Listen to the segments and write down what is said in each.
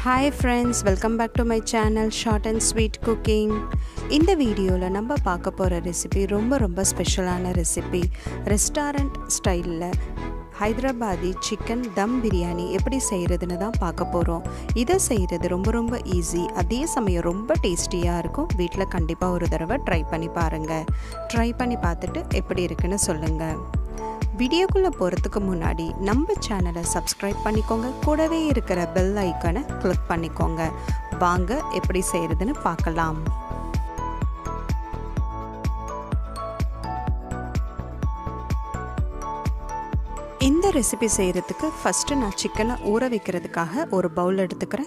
Hi friends, welcome back to my channel Short and Sweet Cooking. In the video la namba paaka pora recipe romba specialana recipe restaurant style la Hyderabadi chicken dum biryani எப்படி செய்யிறதுன்னு தான் பார்க்க போறோம். இத செய்யிறது ரொம்ப easy. அதே சமயம் ரொம்ப டேஸ்டியா இருக்கும். வீட்ல கண்டிப்பா ஒரு தடவை ட்ரை பண்ணி பாருங்க. ட்ரை பண்ணி பார்த்துட்டு எப்படி இருக்குன்னு சொல்லுங்க. வீடியோக்குள்ள போறதுக்கு முன்னாடி நம்ம சேனலை சப்ஸ்கிரைப் பண்ணிக்கோங்க. கூடவே இருக்கிற பெல் ஐகானை கிளிக் பண்ணிக்கோங்க. வாங்க எப்படி செய்யறதுன்னு பார்க்கலாம். இந்த ரெசிபி செய்யறதுக்கு ஃபர்ஸ்ட் நான் சிக்கனை ஊற வைக்கிறதுக்காக ஒரு பவுல் எடுத்துக்கிறேன்.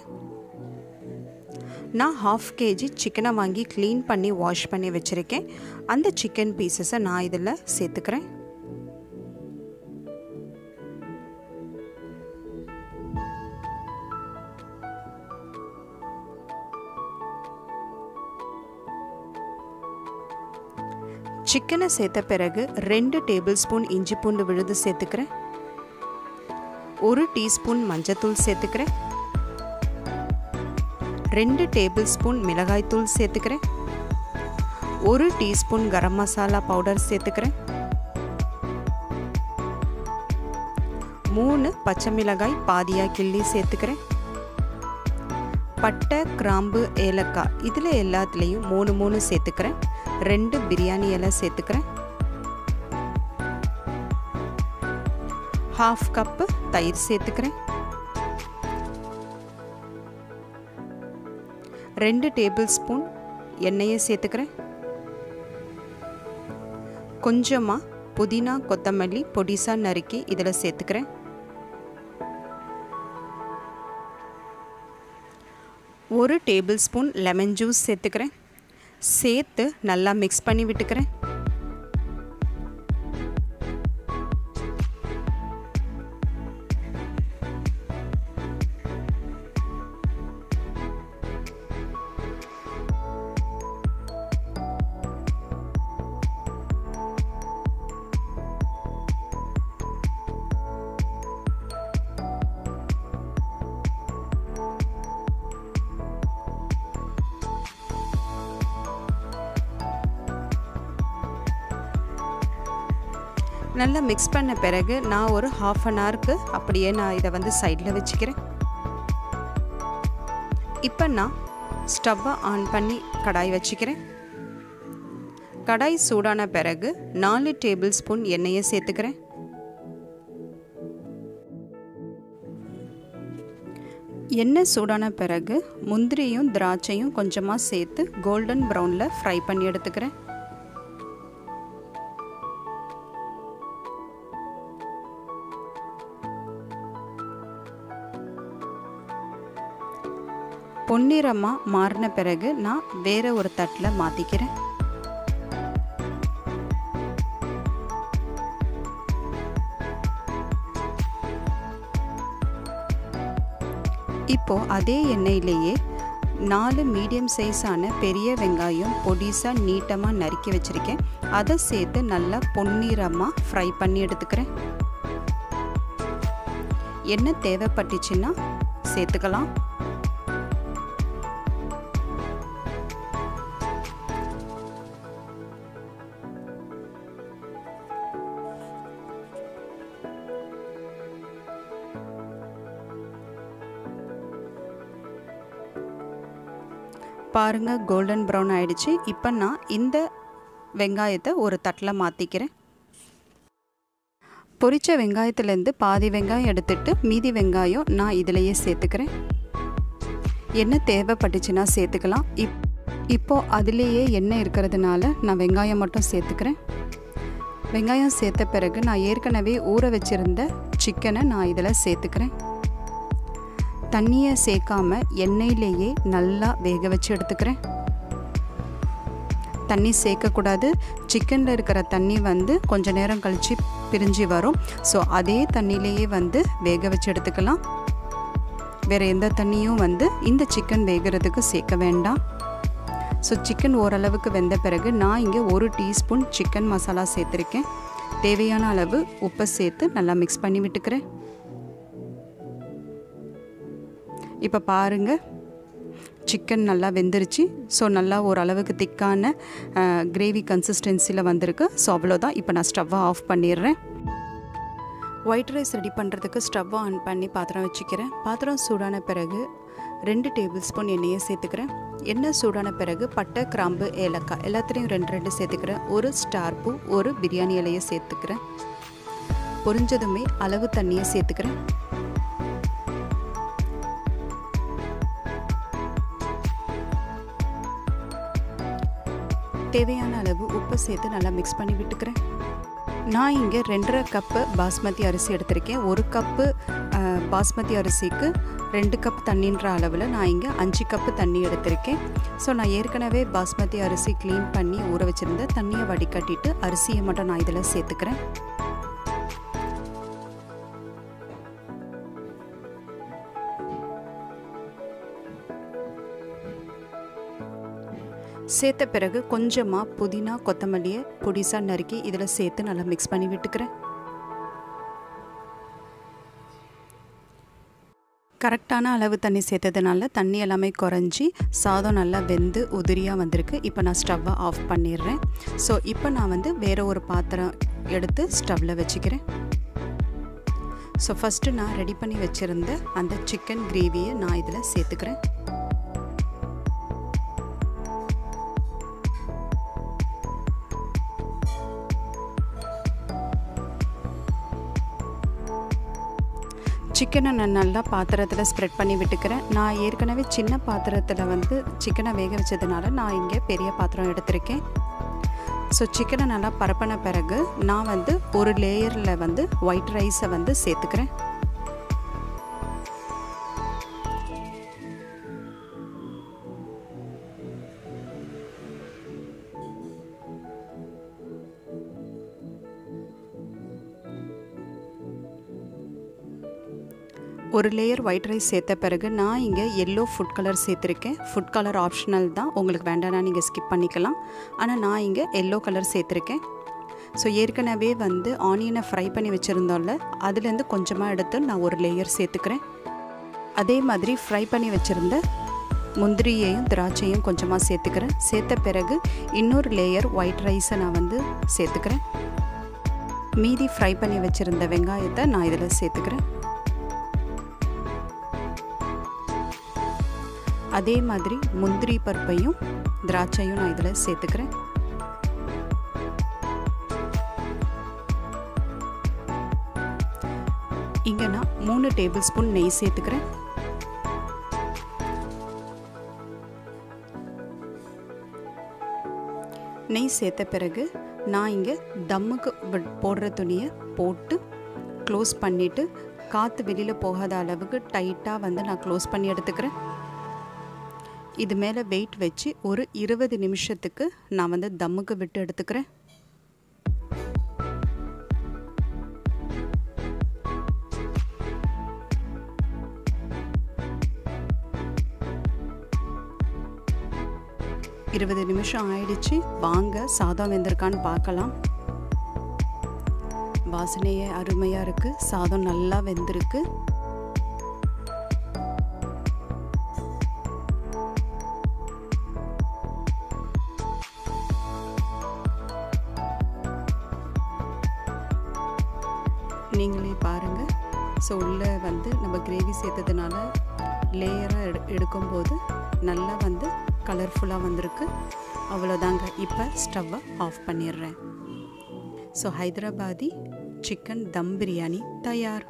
நான் 1/2 kg சிக்கனை வாங்கி க்ளீன் பண்ணி வாஷ் பண்ணி வச்சிருக்கேன். அந்த சிக்கன் பீசஸை நான் இதில் சேர்த்துக்கிறேன். சிக்கனை சேர்த்த பிறகு 2 டேபிள் ஸ்பூன் இஞ்சி பூண்டு விழுது சேர்த்துக்கிறேன். 1 டீஸ்பூன் மஞ்சத்தூள் சேர்த்துக்கிறேன். 2 டேபிள் ஸ்பூன் மிளகாய் தூள் சேர்த்துக்கிறேன். 1 டீஸ்பூன் கரம் மசாலா பவுடர் சேர்த்துக்கிறேன். 3 பச்சை மிளகாய் பாதியாக கிள்ளி சேர்த்துக்கிறேன். பட்டை கிராம்பு ஏலக்காய் இதில் எல்லாத்துலேயும் 3 சேர்த்துக்கிறேன். 2 பிரியாணி இலை சேர்த்துக்கிறேன். 1/2 கப் தயிர் சேர்த்துக்கிறேன். 2 டேபிள் ஸ்பூன் எண்ணெயை சேர்த்துக்கிறேன். கொஞ்சமாக புதினா கொத்தமல்லி பொடிசா நறுக்கி இதில் சேர்த்துக்கிறேன். 1 டேபிள் ஸ்பூன் லெமன் ஜூஸ் சேர்த்துக்கிறேன். சேர்த்து நல்லா மிக்ஸ் பண்ணி விட்டுக்கிறேன். நல்லா மிக்ஸ் பண்ண பிறகு நான் ஒரு 1/2 an hourக்கு அப்படியே நான் இதை வந்து சைடில் வச்சுக்கிறேன். இப்போ நான் ஸ்டவ்வை ஆன் பண்ணி கடாய் வச்சுக்கிறேன். கடாய் சூடான பிறகு 4 டேபிள் ஸ்பூன் எண்ணெயை சேர்த்துக்கிறேன். எண்ணெய் சூடான பிறகு முந்திரியும் திராட்சையும் கொஞ்சமாக சேர்த்து கோல்டன் ப்ரௌனில் ஃப்ரை பண்ணி எடுத்துக்கிறேன். பொன்னிறமாக மாறின பிறகு நான் வேறு ஒரு தட்டில் மாற்றிக்கிறேன். இப்போது அதே எண்ணெயிலேயே 4 மீடியம் சைஸான பெரிய வெங்காயம் பொடிசாக நீட்டமாக நறுக்கி வச்சுருக்கேன். அதை சேர்த்து நல்லா பொன்னிறமாக ஃப்ரை பண்ணி எடுத்துக்கிறேன். எண்ணெய் தேவைப்பட்டுச்சுன்னா சேர்த்துக்கலாம். பாருங்க கோல்டன் ப்ரௌன் ஆயிடுச்சு. இப்போ நான் இந்த வெங்காயத்தை ஒரு தட்டில் மாற்றிக்கிறேன். பொரிச்ச வெங்காயத்துலேருந்து பாதி வெங்காயம் எடுத்துட்டு மீதி வெங்காயம் நான் இதிலையே சேர்த்துக்கிறேன். எண்ணெய் தேவைப்பட்டுச்சுன்னா சேர்த்துக்கலாம். இப்போது அதிலேயே எண்ணெய் இருக்கிறதுனால நான் வெங்காயம் மட்டும் சேர்த்துக்கிறேன். வெங்காயம் சேர்த்த பிறகு நான் ஏற்கனவே ஊற வச்சுருந்த சிக்கனை நான் இதில் சேர்த்துக்கிறேன். தண்ணியை சேர்க்காம எண்ணெயிலேயே நல்லா வேக வச்சு எடுத்துக்கிறேன். தண்ணி சேர்க்கக்கூடாது. சிக்கனில் இருக்கிற தண்ணி வந்து கொஞ்ச நேரம் கழித்து பிரிஞ்சு வரும். ஸோ அதே தண்ணியிலேயே வந்து வேக வச்சு எடுத்துக்கலாம். வேறு எந்த தண்ணியும் வந்து இந்த சிக்கன் வேகிறதுக்கு சேர்க்க வேண்டாம். ஸோ சிக்கன் ஓரளவுக்கு வெந்த பிறகு நான் இங்கே 1 டீஸ்பூன் சிக்கன் மசாலா சேர்த்துருக்கேன். தேவையான அளவு உப்பை சேர்த்து நல்லா மிக்ஸ் பண்ணி விட்டுக்கிறேன். இப்போ பாருங்கள், சிக்கன் நல்லா வெந்துருச்சு. ஸோ நல்லா ஓரளவுக்கு திக்கான கிரேவி கன்சிஸ்டன்சியில் வந்திருக்கு. ஸோ அவ்வளோதான். இப்போ நான் ஸ்டவ்வை ஆஃப் பண்ணிடுறேன். ஒயிட் ரைஸ் ரெடி பண்ணுறதுக்கு ஸ்டவ்வை ஆன் பண்ணி பாத்திரம் வச்சுக்கிறேன். பாத்திரம் சூடான பிறகு 2 டேபிள் ஸ்பூன் எண்ணெயை சேர்த்துக்கிறேன். எண்ணெய் சூடான பிறகு பட்டை, கிராம்பு, ஏலக்காய் எல்லாத்துலேயும் 2 சேர்த்துக்கிறேன். 1 ஸ்டார் பூ, 1 பிரியாணி இலையை சேர்த்துக்கிறேன். பொரிஞ்சதுமே அளவு தண்ணியை சேர்த்துக்கிறேன். தேவையான அளவு உப்பு சேர்த்து நல்லா மிக்ஸ் பண்ணி விட்டுக்கிறேன். நான் இங்கே 2.5 கப்பு பாஸ்மதி அரிசி எடுத்திருக்கேன். 1 கப்பு பாஸ்மதி அரிசிக்கு 2 கப் தண்ணின்ற அளவில் நான் இங்கே 5 கப்பு தண்ணி எடுத்திருக்கேன். ஸோ நான் ஏற்கனவே பாஸ்மதி அரிசி க்ளீன் பண்ணி ஊற வச்சுருந்த தண்ணியை வடிகட்டிட்டு அரிசியை மட்டும் நான் இதில் சேர்த்துக்கிறேன். சேர்த்த பிறகு கொஞ்சமாக புதினா, கொத்தமல்லியை பொடிசாக நறுக்கி இதில் சேர்த்து நல்லா மிக்ஸ் பண்ணி விட்டுக்கிறேன். கரெக்டான அளவு தண்ணி சேர்த்ததுனால தண்ணி எல்லாமே குறைஞ்சி சாதம் நல்லா வெந்து உதிரியாக வந்திருக்கு. இப்போ நான் ஸ்டவ்வை ஆஃப் பண்ணிடுறேன். ஸோ இப்போ நான் வேறு ஒரு பாத்திரம் எடுத்து ஸ்டவ்வில் வச்சுக்கிறேன். ஸோ ஃபஸ்ட்டு நான் ரெடி பண்ணி வச்சுருந்த அந்த சிக்கன் கிரேவியை நான் இதில் சேர்த்துக்கிறேன். சிக்கனை நான் நல்லா பாத்திரத்தில் ஸ்ப்ரெட் பண்ணி விட்டுக்கிறேன். நான் ஏற்கனவே சின்ன பாத்திரத்தில் சிக்கனை வேக வச்சதுனால நான் இங்கே பெரிய பாத்திரம் எடுத்திருக்கேன். ஸோ சிக்கனை நல்லா பரப்பின பிறகு நான் ஒரு லேயரில் ஒயிட் ரைஸை சேர்த்துக்கிறேன். ஒரு லேயர் ஒயிட் ரைஸ் சேர்த்த பிறகு நான் இங்கே எல்லோ ஃபுட் கலர் சேர்த்துருக்கேன். ஃபுட் கலர் ஆப்ஷனல் தான், உங்களுக்கு வேண்டாம்னா நீங்கள் ஸ்கிப் பண்ணிக்கலாம். ஆனால் நான் இங்கே எல்லோ கலர் சேர்த்துருக்கேன். ஸோ ஏற்கனவே ஆனியனை ஃப்ரை பண்ணி வச்சுருந்தோம்ல, அதுலேருந்து கொஞ்சமாக எடுத்து நான் ஒரு லேயர் சேர்த்துக்கிறேன். அதே மாதிரி ஃப்ரை பண்ணி வச்சுருந்த முந்திரியையும் திராட்சையும் கொஞ்சமாக சேர்த்துக்கிறேன். சேர்த்த பிறகு இன்னொரு லேயர் ஒயிட் ரைஸை நான் சேர்த்துக்கிறேன். மீதி ஃப்ரை பண்ணி வச்சுருந்த வெங்காயத்தை நான் இதில் சேர்த்துக்கிறேன். அதே மாதிரி முந்திரி பருப்பையும் திராட்சையும் நான் இதில் சேர்த்துக்கிறேன். இங்கே நான் 3 டேபிள் ஸ்பூன் நெய் சேர்த்துக்கிறேன். நெய் சேர்த்த பிறகு நான் இங்கே தம்முக்கு போடுற துணியை போட்டு க்ளோஸ் பண்ணிவிட்டு காற்று வெளியில் போகாத அளவுக்கு டைட்டாக நான் க்ளோஸ் பண்ணி எடுத்துக்கிறேன். இது மேலே வெயிட் வச்சு ஒரு 20 நிமிஷத்துக்கு நான் தம்முக்கு விட்டு எடுத்துக்கிறேன். இருபது நிமிஷம் ஆயிடுச்சு. வாங்க சாதம் வெந்திருக்கான்னு பார்க்கலாம். வாசனையே அருமையாக இருக்குது. சாதம் நல்லா வெந்திருக்கு. நீங்களே பாருங்கள். ஸோ உள்ளே நம்ம கிரேவி சேர்த்ததுனால லேயராக எடுக்கும்போது நல்லா கலர்ஃபுல்லாக வந்திருக்கு. அவ்வளோதாங்க. இப்போ ஸ்டவ்வை ஆஃப் பண்ணிடுறேன். ஸோ ஹைதராபாதி சிக்கன் தம் பிரியாணி தயார்.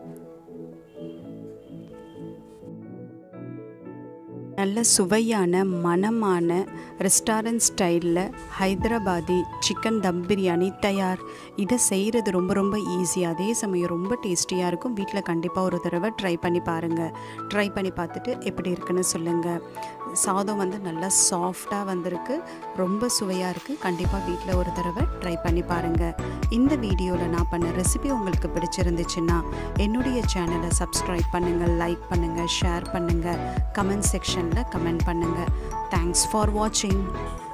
நல்ல சுவையான மணமான ரெஸ்டாரண்ட் ஸ்டைலில் ஹைதராபாதி சிக்கன் தம் பிரியாணி தயார். இதை செய்கிறது ரொம்ப ரொம்ப ஈஸி, அதே சமயம் ரொம்ப டேஸ்டியாக இருக்கும். வீட்டில் கண்டிப்பாக ஒரு தடவை ட்ரை பண்ணி பாருங்கள். ட்ரை பண்ணி பார்த்துட்டு எப்படி இருக்குன்னு சொல்லுங்கள். சாதம் நல்லா சாஃப்டாக வந்திருக்கு, ரொம்ப சுவையாக இருக்குது. கண்டிப்பாக வீட்டில் ஒரு தடவை ட்ரை பண்ணி பாருங்கள். இந்த வீடியோவில் நான் பண்ண ரெசிபி உங்களுக்கு பிடிச்சிருந்துச்சுன்னா என்னுடைய சேனலை சப்ஸ்கிரைப் பண்ணுங்கள், லைக் பண்ணுங்கள், ஷேர் பண்ணுங்கள், கமெண்ட் செக்ஷனில் கமெண்ட் பண்ணுங்கள். தேங்க்ஸ் ஃபார் வாட்சிங்.